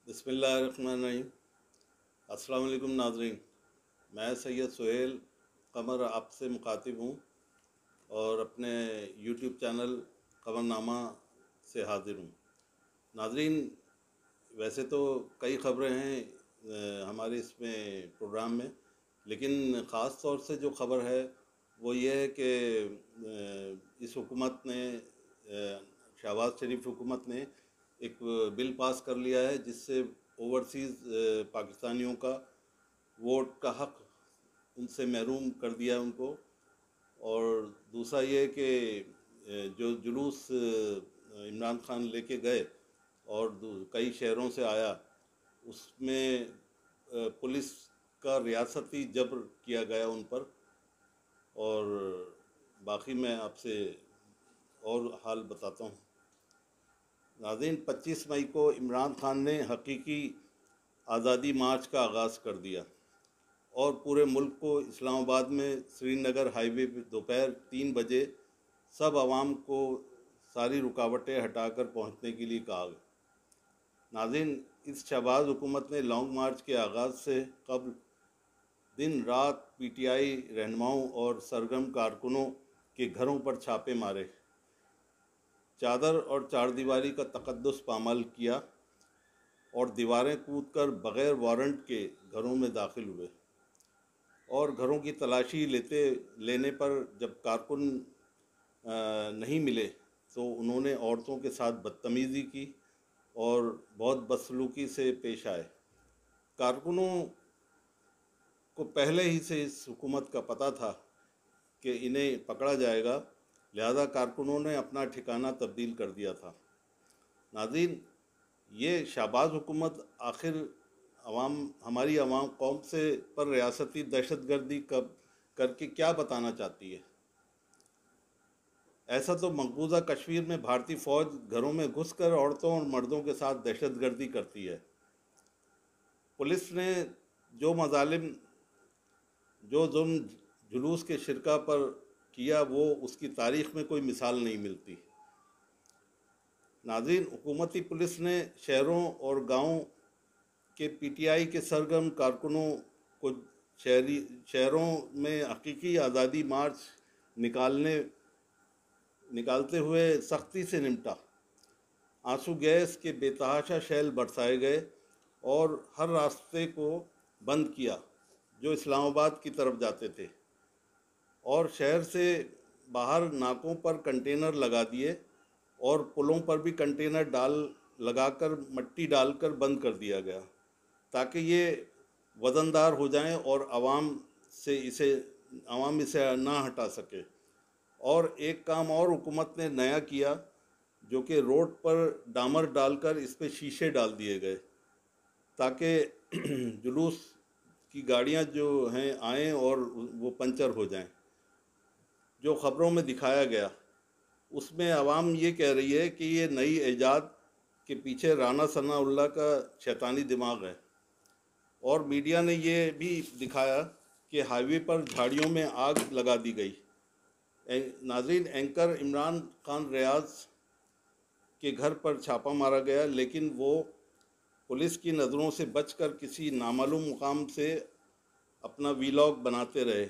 बिस्मिल्लाहिर्रहमानिर्रहीम। अस्सलाम वालेकुम नाज़रीन। मैं सैयद सुहेल कमर आपसे मुखातिब हूँ और अपने यूट्यूब चैनल खबरनामा से हाज़िर हूँ। नाज़रीन, वैसे तो कई ख़बरें हैं हमारे इसमें प्रोग्राम में, लेकिन ख़ास तौर से जो ख़बर है वो ये है कि इस हुकूमत ने शहबाज शरीफ हुकूमत ने एक बिल पास कर लिया है जिससे ओवरसीज़ पाकिस्तानियों का वोट का हक उनसे महरूम कर दिया उनको। और दूसरा ये कि जो जुलूस इमरान खान लेके गए और कई शहरों से आया, उसमें पुलिस का रियासती जबर किया गया उन पर। और बाकी मैं आपसे और हाल बताता हूँ। नाज़रीन, 25 मई को इमरान खान ने हकीकी आज़ादी मार्च का आगाज़ कर दिया और पूरे मुल्क को इस्लामाबाद में श्रीनगर हाईवे पर दोपहर 3 बजे सब आवाम को सारी रुकावटें हटाकर पहुंचने के लिए कहा। नाज़रीन, इस शहबाज हुकूमत ने लॉन्ग मार्च के आगाज़ से कबल दिन रात पीटीआई रहनुमाओं और सरगर्म कारकुनों के घरों पर छापे मारे, चादर और चारदीवारी का तकद्दुस पामाल किया और दीवारें कूदकर बग़ैर वारंट के घरों में दाखिल हुए। और घरों की तलाशी लेने पर जब कारकुन नहीं मिले तो उन्होंने औरतों के साथ बदतमीज़ी की और बहुत बदसलूकी से पेश आए। कारकुनों को पहले ही से इस हुकूमत का पता था कि इन्हें पकड़ा जाएगा, लिहाजा कारकुनों ने अपना ठिकाना तब्दील कर दिया था। नाज़रीन, ये शहबाज हुकूमत आखिर हमारी आवाम कौम से पर रियासती दहशतगर्दी कब करके क्या बताना चाहती है? ऐसा तो मकबूजा कश्मीर में भारतीय फ़ौज घरों में घुसकर औरतों और मर्दों के साथ दहशतगर्दी करती है। पुलिस ने जो मज़ालिम जो जुल्म जुलूस के शिरका पर किया वो उसकी तारीख़ में कोई मिसाल नहीं मिलती। नाज़रीन, हुकूमती पुलिस ने शहरों और गाँव के पीटीआई के सरगर्म कारकुनों को शहरों में हकीकी आज़ादी मार्च निकालते हुए सख्ती से निपटा। आंसू गैस के बेतहाशा शैल बरसाए गए और हर रास्ते को बंद किया जो इस्लामाबाद की तरफ जाते थे, और शहर से बाहर नाकों पर कंटेनर लगा दिए और पुलों पर भी कंटेनर लगाकर मट्टी डालकर बंद कर दिया गया ताकि ये वज़नदार हो जाएं और आवाम इसे ना हटा सके। और एक काम और हुकूमत ने नया किया, जो कि रोड पर डामर डालकर इस पर शीशे डाल दिए गए ताकि जुलूस की गाड़ियां जो हैं आएँ और वो पंचर हो जाएं। जो ख़बरों में दिखाया गया उसमें आवाम ये कह रही है कि ये नई ईजाद के पीछे राना सनाउल्लाह का शैतानी दिमाग है। और मीडिया ने ये भी दिखाया कि हाईवे पर झाड़ियों में आग लगा दी गई। नाज़रीन, एंकर इमरान खान रियाज के घर पर छापा मारा गया, लेकिन वो पुलिस की नज़रों से बचकर किसी नामालूम मुकाम से अपना वीलॉग बनाते रहे।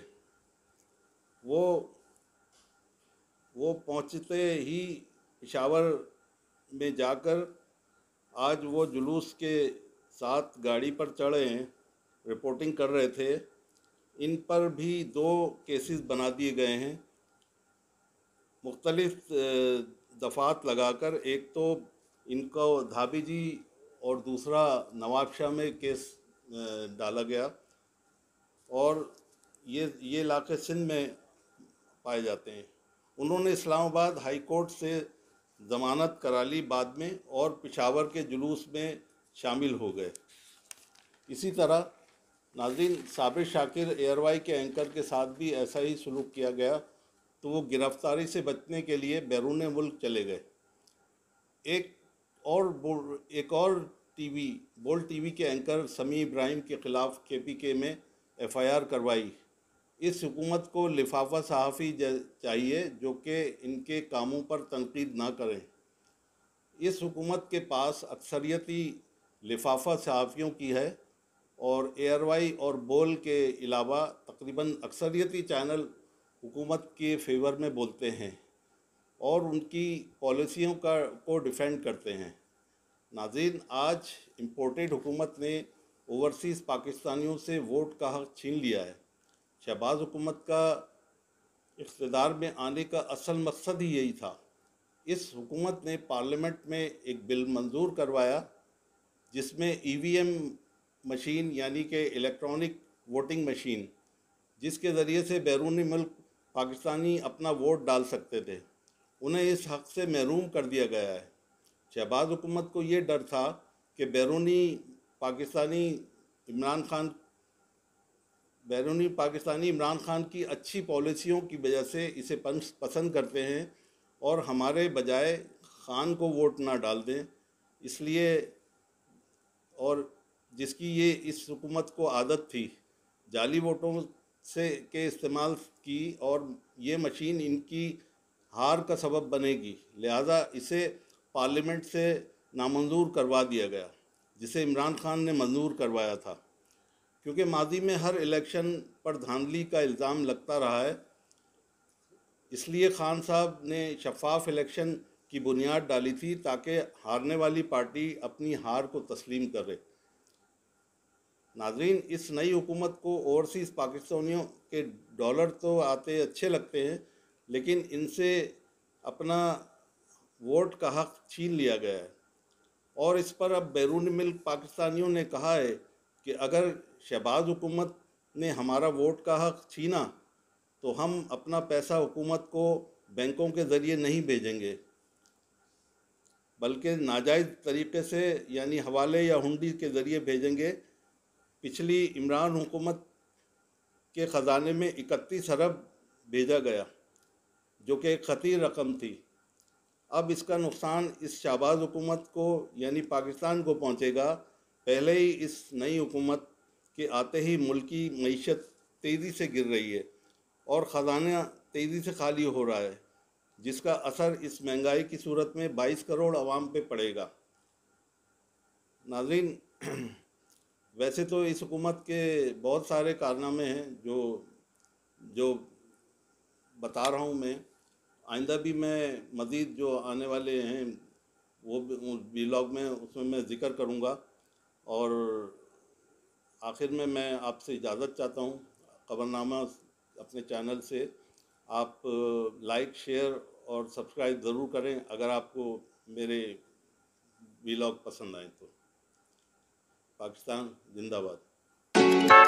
वो पहुंचते ही पेशावर में जाकर आज वो जुलूस के साथ गाड़ी पर चढ़े हैं, रिपोर्टिंग कर रहे थे। इन पर भी 2 केसेस बना दिए गए हैं मुख्तलिफ दफ़ात लगाकर। एक तो इनको धाबी जी और दूसरा नवाबशाह में केस डाला गया, और ये इलाके सिंध में पाए जाते हैं। उन्होंने इस्लामाबाद हाई कोर्ट से ज़मानत करा ली बाद में और पेशावर के जुलूस में शामिल हो गए। इसी तरह नाज़रीन, साबिर शाकिर एयरवाई के एंकर के साथ भी ऐसा ही सलूक किया गया, तो वो गिरफ्तारी से बचने के लिए बैरून मुल्क चले गए। एक और बोल्ड टीवी के एंकर समी इब्राहिम के ख़िलाफ़ केपीके में एफआईआर करवाई। इस हुकूमत को लिफाफा सहाफ़ी चाहिए जो कि इनके कामों पर तनकीद ना करें। इस हुकूमत के पास अक्सरियती لفافہ صحافیوں کی ہے، اور اے آر وائی اور بول کے علاوہ تقریباً اکثریتی چینل حکومت کے فیور میں بولتے ہیں اور ان کی پالیسیوں کو ڈیفینڈ کرتے ہیں۔ ناظرین، آج امپورٹڈ حکومت نے اوورسیز پاکستانیوں سے ووٹ کا حق چھین لیا ہے۔ شہباز حکومت کا اقتدار میں آنے کا اصل مقصد ہی یہی تھا۔ اس حکومت نے پارلیمنٹ میں ایک بل منظور کروایا جس میں ای وی ایم مشین یعنی کہ الیکٹرانک ووٹنگ مشین، جس کے ذریعے سے بیرونی ملک پاکستانی اپنا ووٹ ڈال سکتے تھے، انہیں اس حق سے محروم کر دیا گیا ہے۔ شہباز حکومت کو یہ ڈر تھا کہ بیرونی پاکستانی عمران خان کی اچھی پالیسیوں کی وجہ سے اسے پسند کرتے ہیں اور ہمارے بجائے خان کو ووٹ نہ ڈال دیں، اس لیے، اور جس کی یہ اس حکومت کو عادت تھی جعلی ووٹوں کے استعمال کی، اور یہ مشین ان کی ہار کا سبب بنے گی، لہذا اسے پارلیمنٹ سے نامنظور کروا دیا گیا، جسے عمران خان نے منظور کروایا تھا۔ کیونکہ ماضی میں ہر الیکشن پر دھاندلی کا الزام لگتا رہا ہے، اس لیے خان صاحب نے شفاف الیکشن کی بنیاد ڈالی تھی تاکہ ہارنے والی پارٹی اپنی ہار کو تسلیم کرے۔ ناظرین، اس نئی حکومت کو اوورسیز پاکستانیوں کے ڈالر تو آتے اچھے لگتے ہیں، لیکن ان سے اپنا ووٹ کا حق چھین لیا گیا ہے، اور اس پر اب بیرون ملک پاکستانیوں نے کہا ہے کہ اگر شہباز حکومت نے ہمارا ووٹ کا حق چھینا تو ہم اپنا پیسہ حکومت کو بینکوں کے ذریعے نہیں بھیجیں گے، بلکہ ناجائز طریقے سے یعنی حوالے یا ہنڈی کے ذریعے بھیجیں گے۔ پچھلی عمران حکومت کے خزانے میں 31 ارب بھیجا گیا، جو کہ ایک خطیر رقم تھی۔ اب اس کا نقصان اس شہباز حکومت کو یعنی پاکستان کو پہنچے گا۔ پہلے ہی اس نئی حکومت کے آتے ہی ملکی معیشت تیزی سے گر رہی ہے اور خزانہ تیزی سے خالی ہو رہا ہے، جس کا اثر اس مہنگائی کی صورت میں 22 کروڑ عوام پہ پڑے گا۔ ناظرین، ویسے تو اس حکومت کے بہت سارے کارنامے ہیں جو بتا رہا ہوں میں، آئندہ بھی میں مزید جو آنے والے ہیں وہ ویلاگ میں اس میں ذکر کروں گا۔ اور آخر میں آپ سے اجازت چاہتا ہوں، خبرنامہ اپنے چینل سے آپ لائک، شیئر اور سبسکرائب ضرور کریں اگر آپ کو میرے ویلاگ پسند آئیں تو۔ پاکستان زندہ باد۔